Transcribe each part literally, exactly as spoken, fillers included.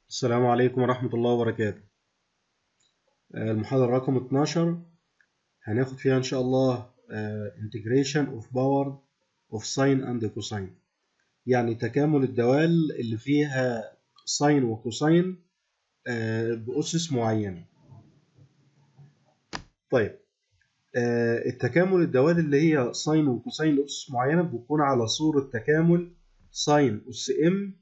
السلام عليكم ورحمة الله وبركاته. المحاضرة رقم اتناشر هناخد فيها إن شاء الله integration of power of sine and cosine، يعني تكامل الدوال اللي فيها ساين وكوساين بأسس معينة. طيب التكامل الدوال اللي هي ساين وكوساين لأسس معينة بتكون على صورة تكامل ساين أس ام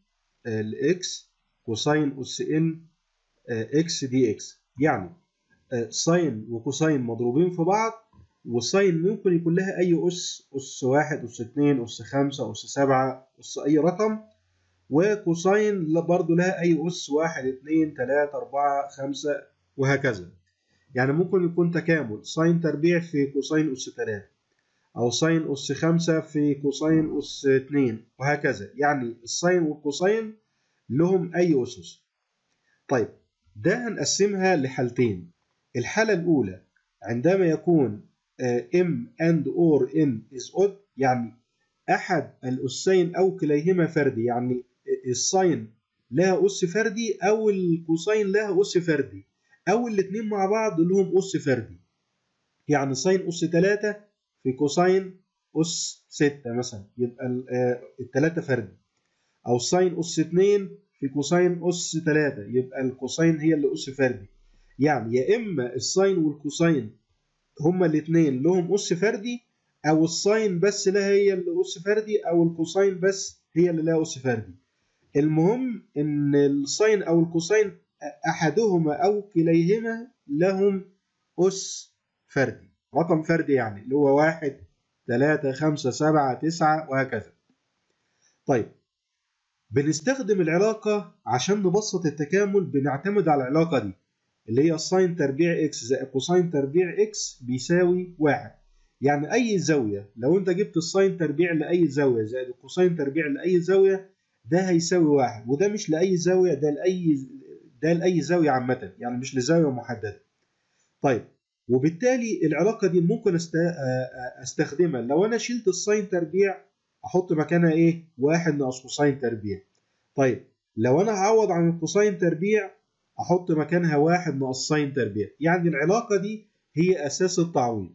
لإكس كوساين أس ان اكس دي اكس، يعني ساين وكوساين مضروبين في بعض، والساين ممكن يكون لها اي اس، اس واحد اس اتنين اس خمسة اس سبعة اس اي رقم، وكوساين برضو لها اي اس واحد اتنين تلاتة اربعة خمسة وهكذا. يعني ممكن يكون تكامل ساين تربيع في كوساين اس تلاتة، او ساين اس خمسة في كوساين اس اتنين وهكذا. يعني الساين والكوساين لهم اي اسس. طيب ده هنقسمها لحالتين. الحالة الأولى عندما يكون m and or n is odd، يعني أحد الأسين أو كليهما فردي، يعني الساين لها أس فردي أو الكوساين لها أس فردي، أو الاتنين مع بعض لهم أس فردي. يعني ساين أس تلاتة في كوساين أس ستة مثلا، يبقى التلاتة فردي، أو ساين أس اتنين في كوساين أس تلاتة، يبقى الكوساين هي اللي أس فردي. يعني يا إما الساين والكوساين هما الاثنين لهم أس فردي، أو الساين بس لها هي اللي أس فردي، أو الكوساين بس هي اللي لها أس فردي. المهم إن الساين أو الكوساين أحدهما أو كليهما لهم أس فردي، رقم فردي، يعني اللي هو واحد تلاتة خمسة سبعة تسعة وهكذا. طيب بنستخدم العلاقة عشان نبسط التكامل، بنعتمد على العلاقة دي اللي هي ساين تربيع اكس زائد كوساين تربيع اكس بيساوي واحد. يعني أي زاوية، لو أنت جبت الساين تربيع لأي زاوية زائد الكوساين تربيع لأي زاوية، ده هيساوي واحد، وده مش لأي زاوية، ده لأي ده لأي زاوية عامة، يعني مش لزاوية محددة. طيب وبالتالي العلاقة دي ممكن استخدمها لو أنا شلت الساين تربيع، أحط مكانها إيه؟ واحد ناقص كوساين تربيع. طيب لو أنا هعوض عن الكوساين تربيع، أحط مكانها واحد ناقص ساين تربيع. يعني العلاقة دي هي أساس التعويض.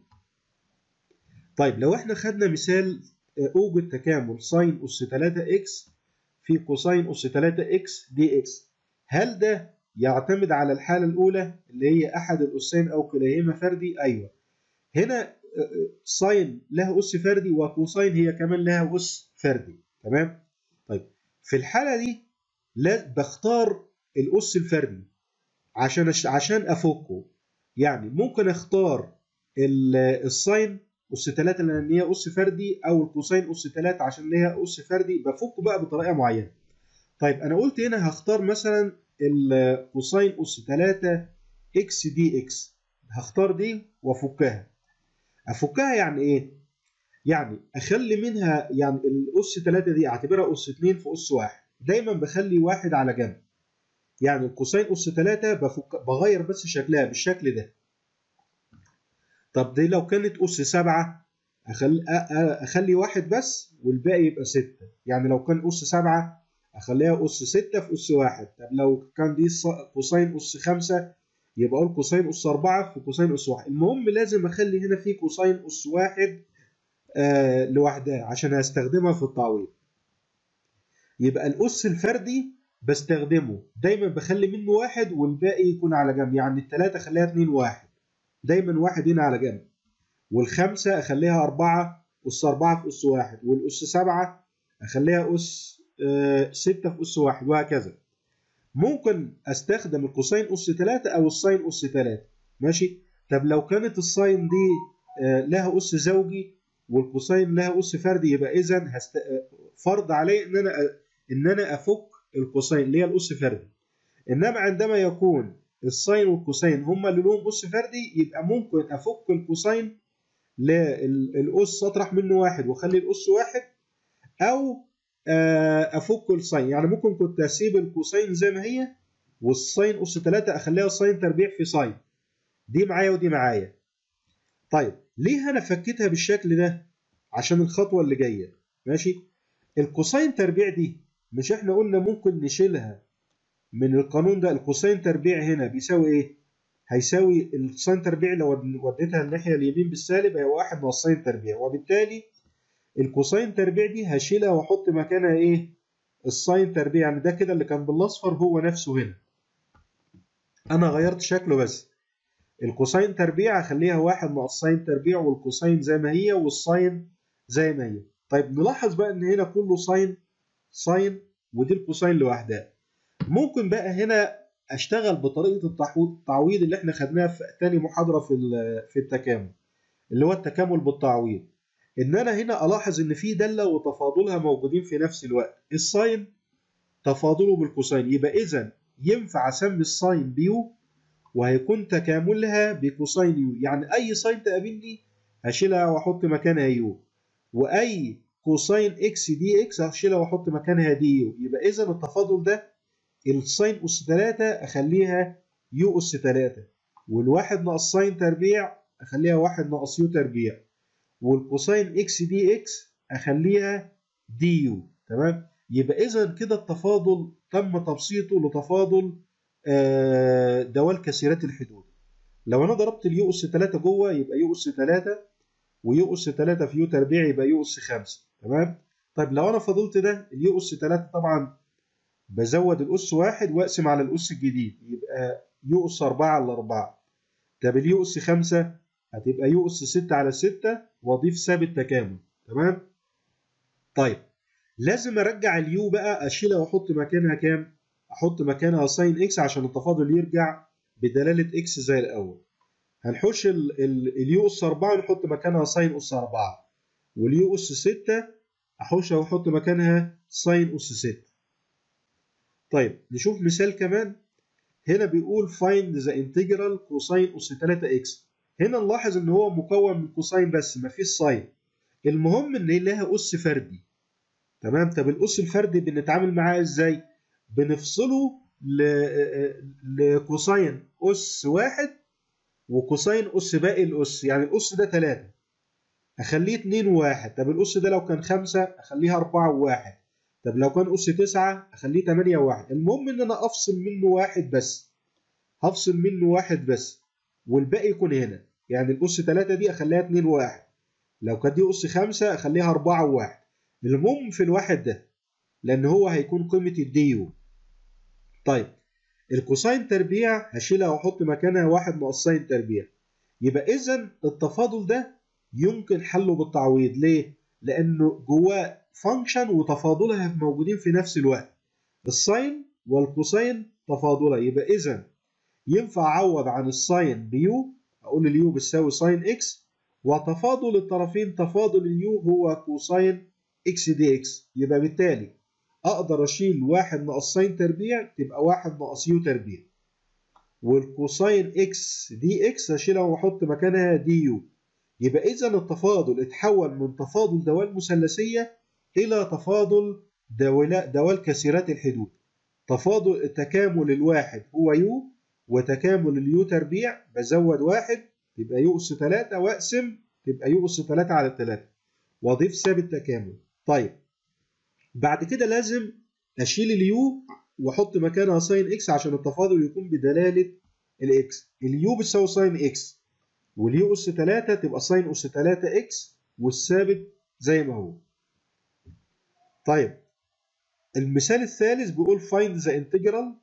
طيب لو إحنا خدنا مثال أوجد تكامل ساين أس تلاتة إكس في كوساين أس تلاتة إكس دي إكس، هل ده يعتمد على الحالة الأولى اللي هي أحد الأسين أو كليهما فردي؟ أيوه. هنا ساين لها أس فردي، وكوساين هي كمان لها أس فردي، تمام؟ طيب في الحالة دي لا بختار الأس الفردي عشان عشان أفكه. يعني ممكن أختار الساين أس تلاتة لأن هي أس فردي، أو الكوساين أس تلاتة عشان ليها أس فردي، بفكه بقى بطريقة معينة. طيب أنا قلت هنا هختار مثلا الكوساين أس تلاتة إكس دي إكس، هختار دي وأفكها. أفكها يعني إيه؟ يعني أخلي منها، يعني الأس تلاتة دي أعتبرها أس اتنين في أس واحد، دايما بخلي واحد على جنب. يعني الكوساين أس تلاتة بفك... بغير بس شكلها بالشكل ده. طب دي لو كانت أس سبعة، أخلي... أخلي واحد بس والباقي يبقى ستة. يعني لو كان أس سبعة أخليها أس ستة في أس واحد. طب لو كان دي كوساين أس خمسة، يبقى أقول كوساين أس أربعة في كوساين أس واحد. المهم لازم أخلي هنا في كوساين أس واحد آه لوحدها عشان أستخدمها في التعويض. يبقى الأس الفردي بستخدمه دايما بخلي منه واحد والباقي يكون على جنب. يعني التلاتة أخليها اتنين واحد، دايما واحد هنا على جنب. والخمسة أخليها أربعة، أس أربعة في أس واحد. والأس سبعة أخليها أس آه ستة في أس واحد، وهكذا. ممكن أستخدم الكوساين أس تلاتة أو الساين أس تلاتة، ماشي؟ طب لو كانت الساين دي آه لها أس زوجي والكوساين لها أس فردي، يبقى إذا هست... فرض علي إن أنا إن أنا أفك الكوساين اللي هي الأس فردي. إنما عندما يكون الساين والكوساين هما اللي لهم أس فردي، يبقى ممكن أفك الكوساين للأس، أطرح منه واحد وأخلي الأس واحد، أو أفك الساين. يعني ممكن كنت أسيب الكوساين زي ما هي، والساين أس تلاتة أخليها ساين تربيع في ساين. دي معايا ودي معايا. طيب ليه أنا فكيتها بالشكل ده؟ عشان الخطوة اللي جاية، ماشي؟ الكوساين تربيع دي مش إحنا قلنا ممكن نشيلها من القانون ده الكوساين تربيع هنا بيساوي ايه؟ هيساوي الساين تربيع لو وديتها الناحيه اليمين بالسالب هي واحد ناقص ساين تربيع، وبالتالي الكوساين تربيع دي هشيلها واحط مكانها ايه؟ الساين تربيع. يعني ده كده اللي كان بالاصفر هو نفسه هنا، انا غيرت شكله بس. الكوساين تربيع هخليها واحد ناقص ساين تربيع، والكوساين زي ما هي والساين زي ما هي. طيب نلاحظ بقى ان هنا كله ساين ساين، ودي الكوساين لوحدها. ممكن بقى هنا اشتغل بطريقه التعويض اللي احنا خدناها في تاني محاضره في في التكامل، اللي هو التكامل بالتعويض. ان انا هنا الاحظ ان في داله وتفاضلها موجودين في نفس الوقت. الساين تفاضله بالكوساين، يبقى اذا ينفع اسمي الساين بيو وهيكون تكاملها بكوساين يو. يعني اي ساين تقابلني هشيلها واحط مكانها يو، واي كوساين اكس دي اكس هشيلها واحط مكانها دي يو. يبقى اذا التفاضل ده الساين اس ثلاثة اخليها يو اس ثلاثة، والواحد ناقص ساين تربيع اخليها واحد ناقص يو تربيع، والكوساين اكس دي اكس اخليها دي يو. تمام؟ يبقى اذا كده التفاضل تم تبسيطه لتفاضل دوال كثيرات الحدود. لو انا ضربت اليو اس ثلاثة جوه يبقى يو اس ثلاثة، ويو اس ثلاثة في يو تربيع يبقى يو اس خمسة. تمام؟ طيب لو انا فضلت ده اليو اس ثلاثة طبعا بزود الاس واحد واقسم على الاس الجديد يبقى يو اس أربعة على أربعة. طب اليو اس خمسة هتبقى يو اس ستة على ستة، واضيف ثابت تكامل. تمام؟ طيب لازم ارجع اليو بقى اشيلها واحط مكانها كام؟ احط مكانها ساين اكس عشان التفاضل يرجع بدلاله اكس زي الاول. هنحوش اليو اس أربعة نحط مكانها ساين اس أربعة، واليو اس ستة احوشها واحط مكانها ساين اس ستة. طيب نشوف مثال كمان. هنا بيقول find the integral cosine اس ثلاثة اكس. هنا نلاحظ ان هو مكون من كوساين بس مفيش ساين. المهم ان لها اس فردي. تمام؟ طب الاس الفردي بنتعامل معاه ازاي؟ بنفصله لكوساين اس واحد وكوساين اس باقي الاس. يعني الاس ده ثلاثة اخليه اتنين وواحد. طب الاس ده لو كان خمسة اخليها أربعة وواحد. طب لو كان اس تسعة اخليه تمانية وواحد. المهم ان انا افصل منه واحد بس، هفصل منه واحد بس والباقي يكون هنا. يعني الاس ثلاثة دي اخليها اتنين وواحد، لو كانت دي اس خمسة اخليها أربعة وواحد. المهم في الواحد ده لان هو هيكون قيمه الدي يو. طيب الكوساين تربيع هشيلها واحط مكانها واحد ناقص ساين تربيع. يبقى اذا التفاضل ده يمكن حله بالتعويض. ليه؟ لانه جواه فانكشن وتفاضلها موجودين في نفس الوقت، الساين والكوساين تفاضلها. يبقى اذا ينفع اعوض عن الساين بيو، اقول اليو بتساوي ساين اكس، وتفاضل الطرفين تفاضل اليو هو كوساين اكس دي اكس. يبقى بالتالي اقدر اشيل واحد ناقص ساين تربيع تبقى واحد ناقص يو تربيع، والكوساين اكس دي اكس هشيلها واحط مكانها دي يو. يبقى اذا التفاضل اتحول من تفاضل دوال مثلثيه الى تفاضل دوال دوال كثيرات الحدود. تفاضل تكامل الواحد هو يو، وتكامل اليو تربيع بزود واحد تبقى يو اس ثلاثة واقسم تبقى يو اس ثلاثة على ثلاثة، واضيف ثابت تكامل. طيب بعد كده لازم اشيل اليو واحط مكانها ساين اكس عشان التفاضل يكون بدلاله الاكس. اليو بتساوي ساين اكس، واليو اس ثلاثة تبقى ساين اس ثلاثة اكس، والثابت زي ما هو. طيب المثال الثالث بيقول find the integral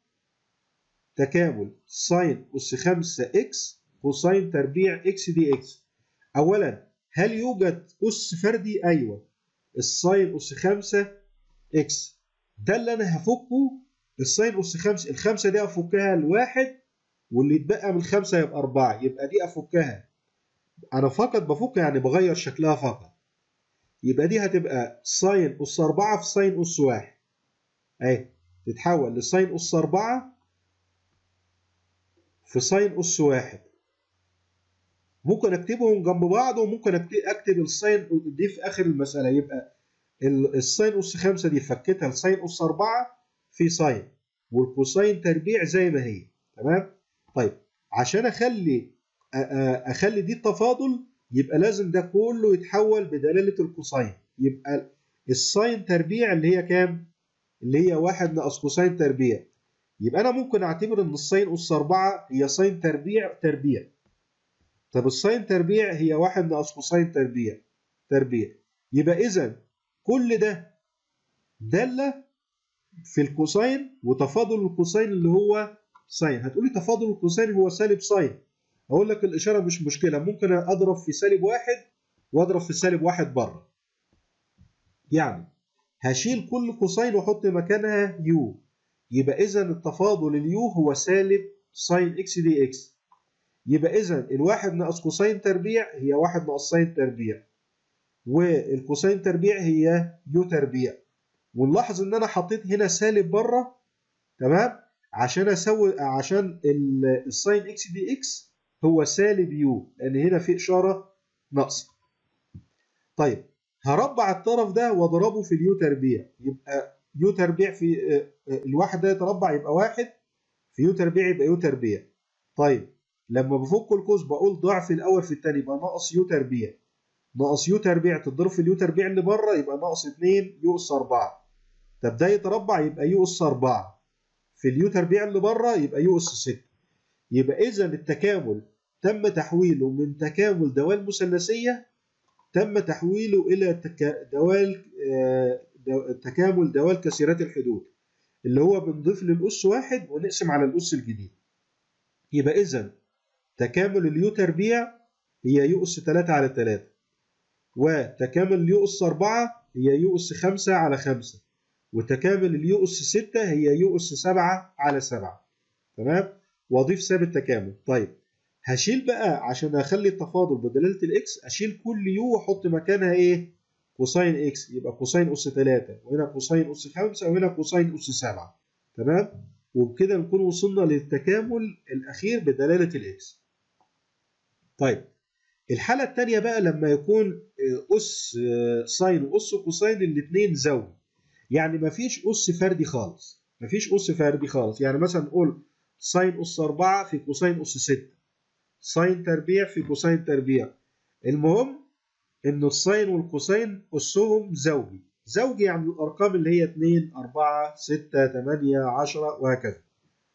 تكامل ساين اس خمسة اكس كوساين تربيع اكس دي اكس. اولا هل يوجد اس فردي؟ ايوه، الساين اس خمسة اكس ده اللي انا هفكه. الساين اس خمسة، الخمسه دي افكها لواحد، واللي يتبقى من الخمسه يبقى أربعة، يبقى دي افكها انا فقط بفك يعني بغير شكلها فقط. يبقى دي هتبقى ساين اس أربعة في ساين اس واحد، اهي تتحول لساين اس أربعة في ساين اس واحد. ممكن اكتبهم جنب بعض، وممكن اكتب الساين دي في اخر المساله. يبقى الساين اس خمسة دي فكتها لساين اس أربعة في ساين، والكوساين تربيع زي ما هي. تمام؟ طيب عشان اخلي اخلي دي التفاضل يبقى لازم ده كله يتحول بدلاله الكوساين. يبقى الساين تربيع اللي هي كام؟ اللي هي واحد ناقص كوساين تربيع، يبقى انا ممكن اعتبر ان الساين اس أربعة هي ساين تربيع تربيع. طب الساين تربيع هي واحد ناقص كوساين تربيع تربيع. يبقى اذا كل ده داله في الكوساين وتفاضل الكوساين اللي هو ساين. هتقولي تفاضل الكوساين هو سالب ساين. اقول لك الاشاره مش مشكله، ممكن اضرب في سالب واحد واضرب في سالب واحد بره. يعني هشيل كل كوساين واحط مكانها يو. يبقى اذا التفاضل اليو هو سالب ساين اكس دي اكس. يبقى اذا الواحد ناقص كوساين تربيع هي واحد ناقص ساين تربيع، والكوساين تربيع هي يو تربيع. ونلاحظ ان انا حطيت هنا سالب بره، تمام، عشان اسوي عشان الساين اكس دي اكس هو سالب يو، لان هنا في اشاره ناقصه. طيب هربع الطرف ده واضربه في اليو تربيع، يبقى يو تربيع في الواحد ده يتربع يبقى واحد في يو تربيع يبقى يو تربيع. طيب لما بفك القوس بقول ضعف الاول في الثاني يبقى ناقص يو تربيع. ناقص يو تربيع تتضرب في اليو تربيع اللي بره يبقى ناقص اتنين يو اس أربعة. طب ده يتربع يبقى يو اس أربعة في اليو تربيع اللي بره يبقى يو اس ستة. يبقى اذا التكامل تم تحويله من تكامل دوال مثلثيه تم تحويله الى تكا... دوال دو... تكامل دوال كثيرات الحدود، اللي هو بنضيف للاس واحد ونقسم على الاس الجديد. يبقى اذا تكامل اليو تربيع هي يو اس تلاتة على تلاتة، وتكامل اليو اس أربعة هي يو اس خمسة على خمسة، وتكامل اليو اس ستة هي يو اس سبعة على سبعة. تمام، واضيف ثابت تكامل. طيب هشيل بقى عشان اخلي التفاضل بدلاله الاكس، اشيل كل يو واحط مكانها ايه؟ كوساين اكس. يبقى كوساين اس تلاتة، وهنا كوساين اس خمسة، وهنا كوساين اس سبعة. تمام، وبكده نكون وصلنا للتكامل الاخير بدلاله الاكس. طيب الحاله الثانيه بقى لما يكون اس ساين واس كوساين الاثنين زوجي، يعني مفيش اس فردي خالص، مفيش اس فردي خالص. يعني مثلا نقول ساين اس أربعة في كوساين اس ستة، ساين تربيع في كوساين تربيع. المهم ان الساين والكوساين اسهم زوجي. زوجي يعني الارقام اللي هي اتنين أربعة ستة تمانية عشرة وهكذا.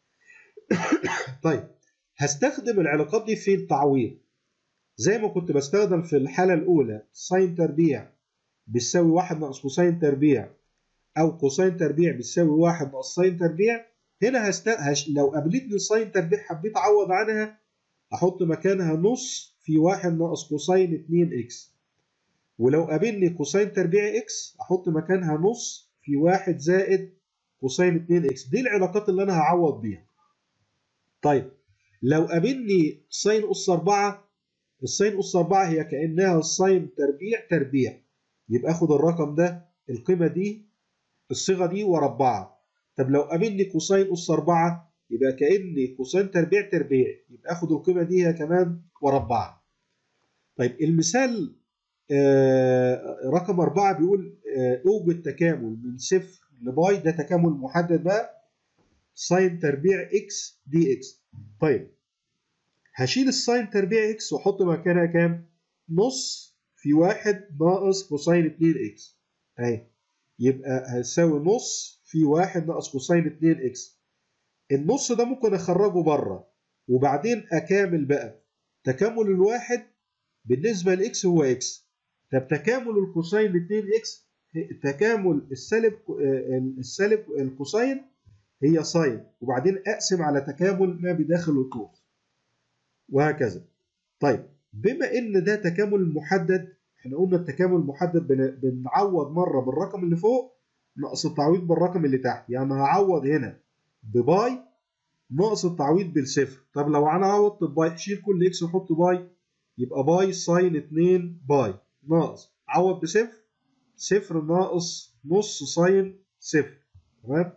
طيب هستخدم العلاقات دي في التعويض زي ما كنت بستخدم في الحالة الأولى. ساين تربيع بتساوي واحد ناقص كوساين تربيع، أو كوساين تربيع بتساوي واحد ناقص ساين تربيع. هنا هست... هش... لو قابلتني ساين تربيع حبيت أعوض عنها، أحط مكانها نص في واحد ناقص كوساين اتنين إكس. ولو قابلني كوساين تربيع إكس أحط مكانها نص في واحد زائد كوساين اتنين إكس. دي العلاقات اللي أنا هعوض بيها. طيب لو قابلني ساين أس أربعة، الساين أس أربعة هي كأنها الساين تربيع تربيع، يبقى آخد الرقم ده القيمة دي الصيغة دي وأربعها. طب لو قابلني كوساين أس أربعة يبقى كأني كوساين تربيع تربيع، يبقى آخد القيمة دي هي كمان وأربعها. طيب المثال آه رقم أربعة بيقول آه أوجد تكامل من صفر لباي، ده تكامل محدد بقى، ساين تربيع إكس دي إكس. طيب هشيل الساين تربيع إكس وأحط مكانها كام؟ نص في واحد ناقص كوساين اتنين إكس. أهي يبقى هتساوي نص في واحد ناقص كوساين اتنين إكس. النص ده ممكن أخرجه بره وبعدين أكامل بقى. تكامل الواحد بالنسبة لإكس هو إكس. طب تكامل الكوساين اتنين إكس، تكامل السالب السالب الكوساين هي ساين، وبعدين أقسم على تكامل ما بداخل القوس وهكذا. طيب بما إن ده تكامل محدد، احنا قلنا التكامل المحدد بنعوض مرة بالرقم اللي فوق ناقص التعويض بالرقم اللي تحت. يعني هعوض هنا بباي ناقص التعويض بالصفر. طب لو انا عوضت بباي شيل كل اكس وحط باي، يبقى باي ساين اتنين باي ناقص عوض بصفر، صفر ناقص نص ساين صفر. تمام،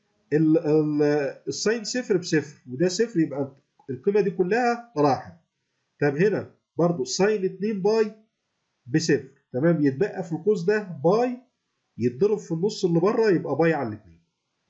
الساين صفر بصفر وده صفر، يبقى القيمة دي كلها راحت. طب هنا برضو ساين اتنين باي بصفر. تمام، يتبقى في القوس ده باي يتضرب في النص اللي بره يبقى باي على الاتنين.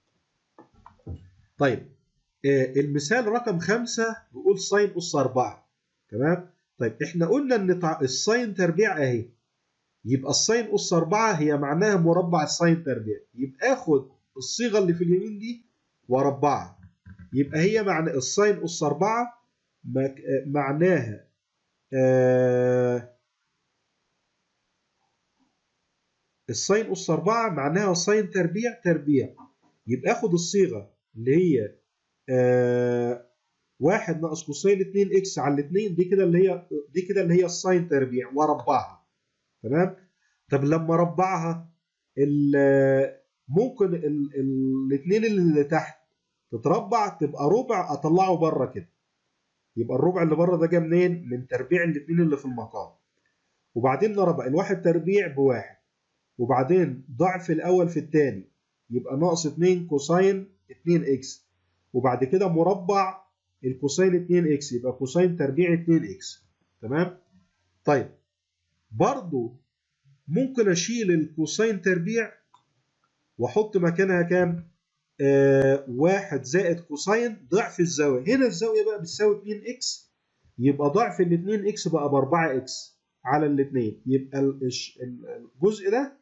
طيب آه المثال رقم خمسة بيقول ساين أس أربعة. تمام، طيب احنا قلنا ان الساين تربيع اهي، يبقى الساين أس أربعة هي معناها مربع الساين تربيع، يبقى اخد الصيغة اللي في اليمين دي واربعها. يبقى هي معنى الساين أس أربعة معناها آه الساين أس أربعة معناها ساين تربيع تربيع. يبقى آخد الصيغة اللي هي آه واحد ناقص كوساين اتنين اكس على اتنين، دي كده اللي هي دي كده اللي هي الساين تربيع، واربعها. تمام؟ طب لما اربعها ممكن الاثنين اللي تحت تتربع تبقى ربع، اطلعه بره كده. يبقى الربع اللي بره ده جه منين؟ من تربيع الاثنين اللي في المقام. وبعدين نربع الواحد تربيع بواحد، وبعدين ضعف الاول في الثاني يبقى ناقص اتنين كوساين اتنين اكس، وبعد كده مربع الكوساين اتنين اكس يبقى كوساين تربيع اتنين اكس. تمام؟ طيب برضو ممكن اشيل الكوساين تربيع واحط مكانها كام؟ آه واحد زائد كوساين ضعف الزاويه. هنا الزاويه بقى بتساوي اتنين اكس، يبقى ضعف ال اتنين اكس بقى ب اربعة اكس على الاثنين. يبقى الجزء ده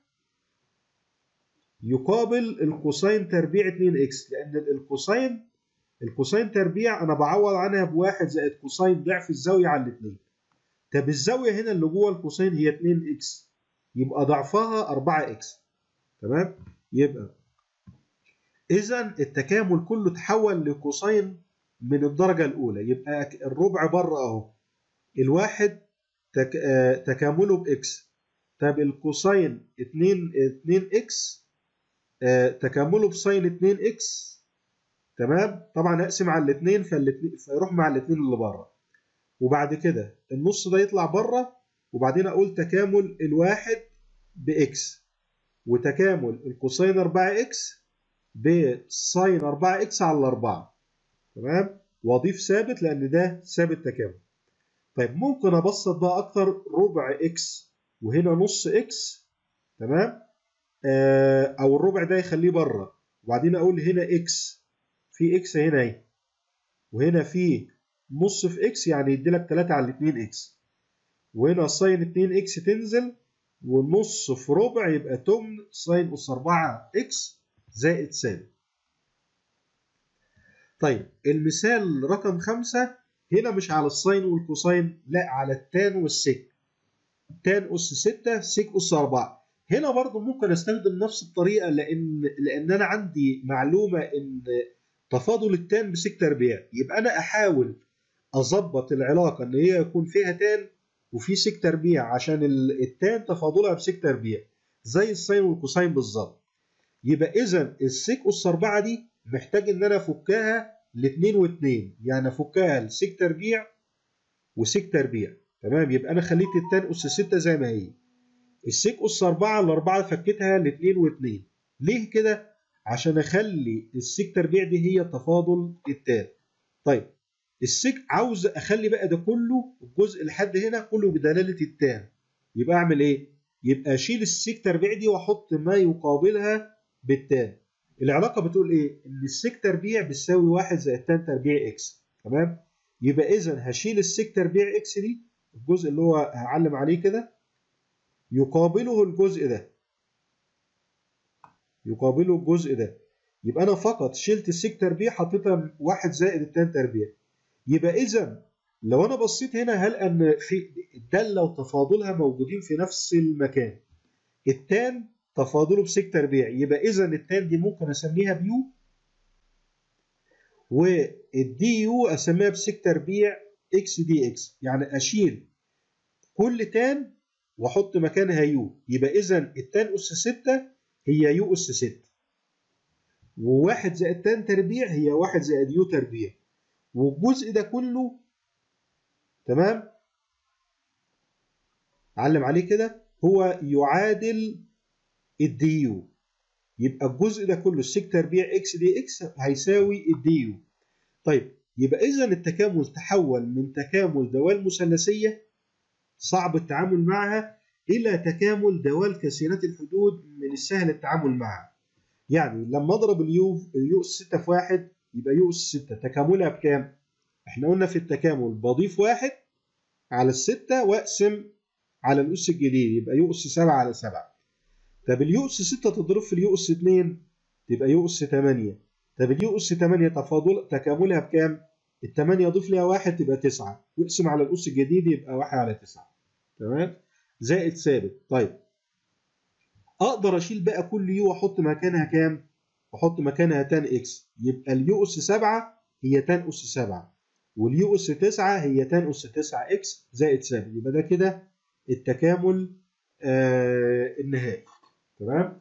يقابل الكوساين تربيع اتنين اكس، لان الكوساين الكوساين تربيع انا بعوض عنها بواحد زائد كوساين ضعف الزاويه على الاثنين. طب الزاويه هنا اللي جوه الكوساين هي اتنين اكس، يبقى ضعفها اربعة اكس. تمام؟ يبقى اذا التكامل كله تحول لكوساين من الدرجه الاولى. يبقى الربع بره اهو، الواحد تك... آه... تكامله باكس. طب الكوساين اتنين اتنين اكس آه... تكامله بساين اتنين اكس. تمام؟ طبعا اقسم على الاثنين فالاثنين فيروح مع الاثنين اللي بره، وبعد كده النص ده يطلع بره، وبعدين اقول تكامل الواحد باكس، وتكامل الكوساين اربعة اكس بساين اربعة اكس على اربعة. تمام؟ واضيف ثابت لان ده ثابت تكامل. طيب ممكن ابسط بقى اكتر، ربع اكس وهنا نص اكس. تمام؟ آه او الربع ده يخليه بره، وبعدين اقول هنا اكس، في اكس هنا اهي، وهنا في نص في اكس يعني يدي لك تلاتة على اتنين اكس، وهنا ساين اتنين اكس تنزل، والنص في ربع يبقى تمن ساين اس اربعة اكس زائد ثابت. طيب المثال رقم خمسة هنا مش على الساين والكوساين، لا على التان والسيك. تان اس ستة سيك اس اربعة. هنا برضو ممكن استخدم نفس الطريقة، لان لان انا عندي معلومة ان تفاضل التان بسيك تربيع، يبقى انا احاول اظبط العلاقة ان هي يكون فيها تان وفي سيك تربيع، عشان التان تفاضلها بسيك تربيع زي الساين والكوساين بالظبط. يبقى اذا السيك اس اربعة دي محتاج ان انا افكها لاثنين واثنين، يعني افكها لسيك تربيع وسيك تربيع. تمام؟ يبقى انا خليت التان اس ستة زي ما هي، السيك اس اربعة الاربعه فكيتها لاثنين واثنين. ليه كده؟ عشان اخلي السيك تربيع دي هي تفاضل التان. طيب السيك عاوز اخلي بقى ده كله الجزء لحد هنا كله بدلاله التان، يبقى اعمل ايه؟ يبقى اشيل السيك تربيع دي واحط ما يقابلها بالتان. العلاقه بتقول ايه؟ ان السيك تربيع بتساوي واحد زائد تان تربيع اكس. تمام؟ يبقى اذا هشيل السيك تربيع اكس دي، الجزء اللي هو هعلم عليه كده، يقابله الجزء ده، يقابله الجزء ده. يبقى انا فقط شلت السيك تربيع حطيتها واحد زائد التان تربيع. يبقى اذا لو انا بصيت هنا هل ان في الداله وتفاضلها موجودين في نفس المكان. التان تفاضله بسيك تربيع، يبقى اذا التان دي ممكن اسميها بيو، والدي يو اسميها بسيك تربيع اكس دي اكس. يعني اشيل كل تان واحط مكانها يو، يبقى اذا التان اس ستة هي يو اس ستة، وواحد زائد تان تربيع هي واحد زائد يو تربيع، والجزء ده كله تمام علم عليه كده هو يعادل الدي يو. يبقى الجزء ده كله السيك تربيع اكس دي اكس هيساوي الدي يو. طيب يبقى اذا التكامل تحول من تكامل دوال مثلثيه صعب التعامل معها الى تكامل دوال كثيرات الحدود من السهل التعامل معها. يعني لما اضرب اليو اليو اس ستة في واحد يبقى يو اس ستة تكاملها بكام؟ احنا قلنا في التكامل بضيف واحد على الستة واقسم على الاس الجديد يبقى يو اس سبعة على سبعة. طب اليو اس ستة تضرب في اليو اس اتنين تبقى يو اس تمانية. طب اليو اس تمانية تفاضل تكاملها بكام؟ ال تمانية ضيف ليها واحد تبقى تسعة، واقسم على الأس الجديد يبقى واحد على تسعة. تمام؟ زائد ثابت. طيب أقدر أشيل بقى كل يو وأحط مكانها كام؟ أحط مكانها تان إكس، يبقى اليو أس سبعة هي تان أس سبعة، واليو أس تسعة هي تان أس تسعة إكس زائد ثابت. يبقى ده كده التكامل آه النهائي. تمام؟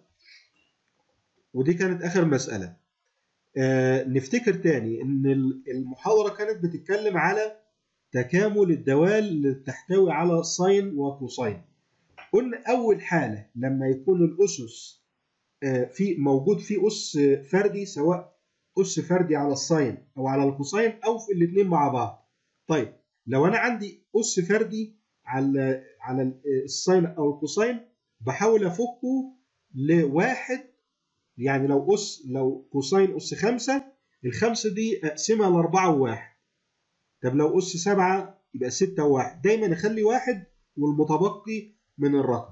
ودي كانت آخر مسألة. آه نفتكر تاني إن المحاضرة كانت بتتكلم على تكامل الدوال اللي تحتوي على ساين وكوساين. قلنا أول حالة لما يكون الأسس آه في موجود في أس فردي، سواء أس فردي على الساين أو على الكوساين أو في الاثنين مع بعض. طيب لو أنا عندي أس فردي على على الساين أو الكوساين، بحاول أفكه لواحد. يعني لو أس لو كوساين أس خمسة، الخمسة دي أقسمها لأربعة وواحد. طب لو أس سبعة يبقى ستة وواحد. دايما أخلي واحد والمتبقي من الرقم.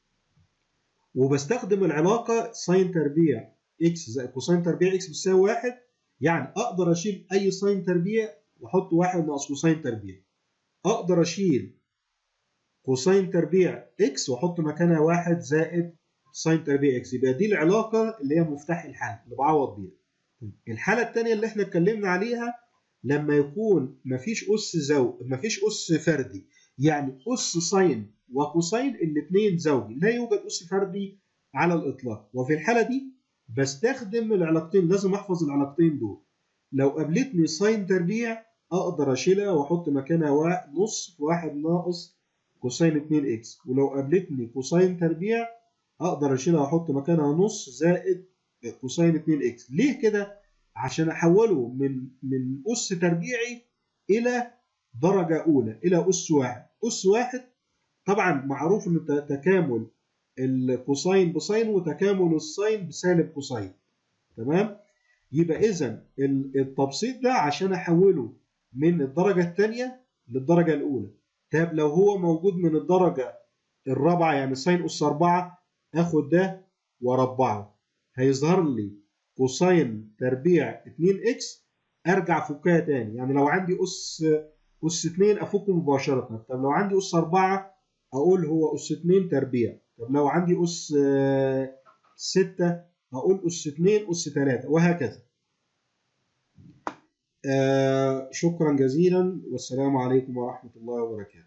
وبستخدم العلاقة ساين تربيع إكس زائد كوساين تربيع إكس بتساوي واحد. يعني أقدر أشيل أي ساين تربيع وأحط واحد ناقص كوساين تربيع. أقدر أشيل كوساين تربيع إكس وأحط مكانها واحد زائد ساين تربيع إكس. يبقى دي العلاقة اللي هي مفتاح الحل اللي بعوض بيها. الحالة الثانية اللي احنا اتكلمنا عليها لما يكون مفيش أس زوج مفيش أس فردي، يعني أس ساين وكوساين الاثنين زوجي، لا يوجد أس فردي على الإطلاق. وفي الحالة دي بستخدم العلاقتين، لازم أحفظ العلاقتين دول. لو قابلتني ساين تربيع أقدر أشيلها وأحط مكانها واحد نص واحد ناقص كوساين اتنين إكس، ولو قابلتني كوساين تربيع أقدر أشيلها وأحط مكانها نص زائد كوساين اتنين إكس. ليه كده؟ عشان أحوله من من أس تربيعي إلى درجة أولى، إلى أس واحد. أس واحد طبعا معروف إن تكامل الكوساين بساين وتكامل الساين بسالب كوساين. تمام؟ يبقى إذا التبسيط ده عشان أحوله من الدرجة الثانية للدرجة الأولى. طب لو هو موجود من الدرجة الرابعة، يعني ساين أس أربعة، آخد ده وأربعه، هيظهر لي كوساين تربيع اتنين إكس. أرجع فكها تاني، يعني لو عندي أس أس اتنين أفكه مباشرة. طب لو عندي أس أربعة أقول هو أس اتنين تربيع. طب لو عندي أس ستة أقول أس اتنين أس تلاتة، وهكذا. آه شكرا جزيلا، والسلام عليكم ورحمة الله وبركاته.